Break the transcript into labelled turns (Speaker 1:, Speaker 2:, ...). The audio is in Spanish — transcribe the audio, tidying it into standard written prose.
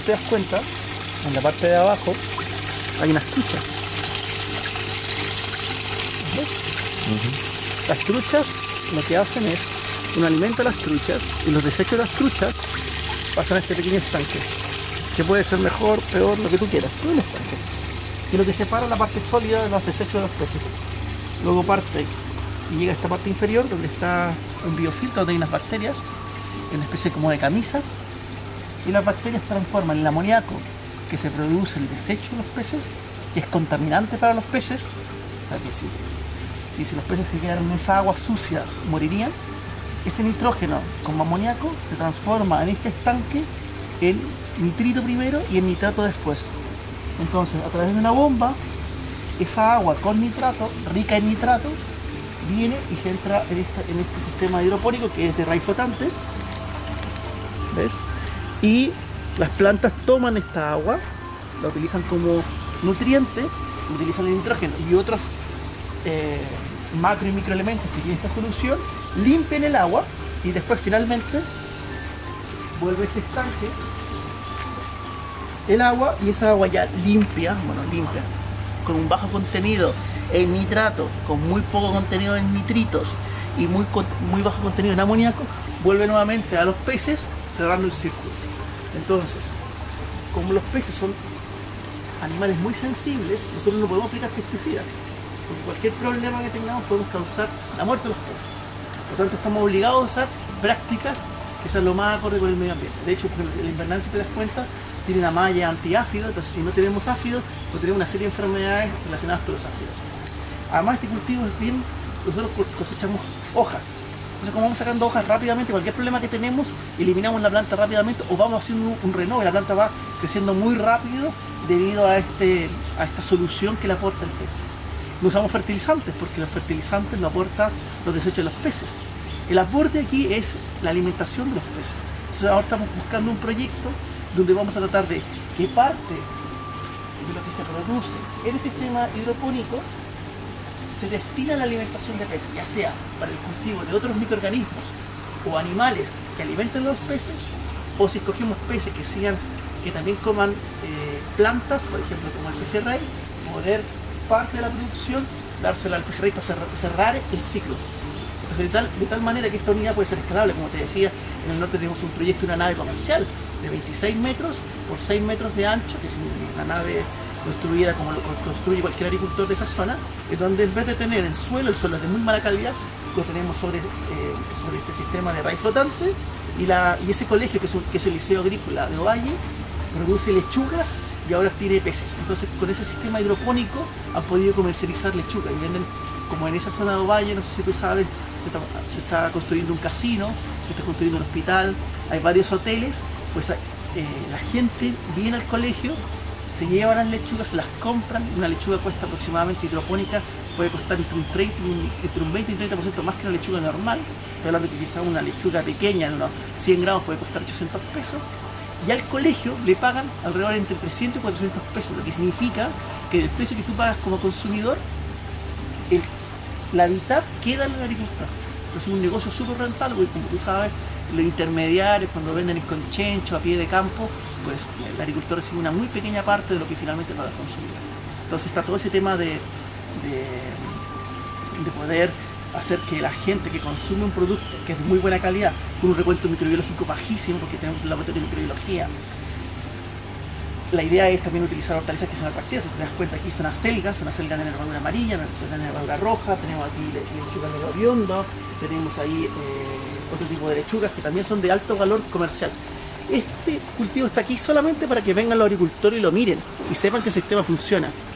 Speaker 1: te das cuenta, en la parte de abajo hay unas truchas. ¿Ves? Las truchas lo que hacen es, uno alimenta a las truchas y los desechos de las truchas pasan a este pequeño estanque, que puede ser mejor, peor, lo que tú quieras, todo el estanque. Y lo que separa la parte sólida de los desechos de los peces. Luego parte y llega a esta parte inferior donde está un biofiltro, donde hay unas bacterias, una especie como de camisas, y las bacterias transforman el amoníaco que se produce en el desecho de los peces, que es contaminante para los peces. O sea que si los peces se quedaran en esa agua sucia morirían. Ese nitrógeno como amoníaco se transforma en este estanque en nitrito primero y en nitrato después. Entonces, a través de una bomba, esa agua con nitrato, rica en nitrato, viene y se entra en este sistema hidropónico que es de raíz flotante. ¿Ves? Y las plantas toman esta agua, la utilizan como nutriente, utilizan el nitrógeno y otros macro y microelementos que tiene esta solución, limpian el agua y después finalmente vuelve este estanque el agua, y esa agua ya limpia, con un bajo contenido en nitrato, con muy poco contenido en nitritos y muy bajo contenido en amoníaco, vuelve nuevamente a los peces, cerrando el círculo. Entonces, como los peces son animales muy sensibles, nosotros no podemos aplicar pesticidas, porque cualquier problema que tengamos podemos causar la muerte de los peces. Por lo tanto, estamos obligados a usar prácticas que sean lo más acorde con el medio ambiente. De hecho, el invernal, si te das cuenta, tiene una malla antiáfido, entonces si no tenemos áfidos, pues tenemos una serie de enfermedades relacionadas con los áfidos. Además, este cultivo es bien, nosotros cosechamos hojas. Entonces, como vamos sacando hojas rápidamente, cualquier problema que tenemos, eliminamos la planta rápidamente o vamos haciendo un renove, y la planta va creciendo muy rápido debido a esta solución que le aporta el pez. No usamos fertilizantes, porque los fertilizantes lo aportan los desechos de los peces. El aporte aquí es la alimentación de los peces. Entonces, ahora estamos buscando un proyecto donde vamos a tratar de que parte de lo que se produce en el sistema hidropónico se destina a la alimentación de peces, ya sea para el cultivo de otros microorganismos o animales que alimenten a los peces, o si escogemos peces que también coman plantas, por ejemplo como el pejerrey, poder parte de la producción dársela al pejerrey para cerrar el ciclo. Entonces, de tal manera que esta unidad puede ser escalable. Como te decía, en el norte tenemos un proyecto de una nave comercial de 26 metros por 6 metros de ancho, que es una nave construida como lo construye cualquier agricultor de esa zona, en donde en vez de tener el suelo es de muy mala calidad, lo tenemos sobre este sistema de raíz flotante, y ese colegio, que es el Liceo Agrícola de Ovalle, produce lechugas y ahora tiene peces. Entonces, con ese sistema hidropónico han podido comercializar lechugas y venden, como en esa zona de Ovalle, no sé si tú sabes, se está construyendo un casino, se está construyendo un hospital, hay varios hoteles. Pues la gente viene al colegio, se lleva las lechugas, se las compran. Una lechuga cuesta aproximadamente, hidropónica, puede costar entre un 20 y 30% más que una lechuga normal. Estoy hablando de que quizás una lechuga pequeña de unos 100 gramos puede costar 800 pesos. Y al colegio le pagan alrededor entre 300 y 400 pesos, lo que significa que del precio que tú pagas como consumidor, la mitad queda en el agricultor. Entonces es un negocio súper rentable, porque como tú sabes, los intermediarios, cuando venden el conchencho a pie de campo, pues el agricultor recibe una muy pequeña parte de lo que finalmente paga el consumidor. Entonces está todo ese tema de poder hacer que la gente que consume un producto que es de muy buena calidad, con un recuento microbiológico bajísimo, porque tenemos un laboratorio de microbiología. La idea es también utilizar hortalizas que son atractivas. Si te das cuenta, aquí son acelgas de nervadura amarilla, de nervadura roja, tenemos aquí lechuga negro aviondo, tenemos ahí otro tipo de lechugas que también son de alto valor comercial. Este cultivo está aquí solamente para que vengan los agricultores y lo miren y sepan que el sistema funciona.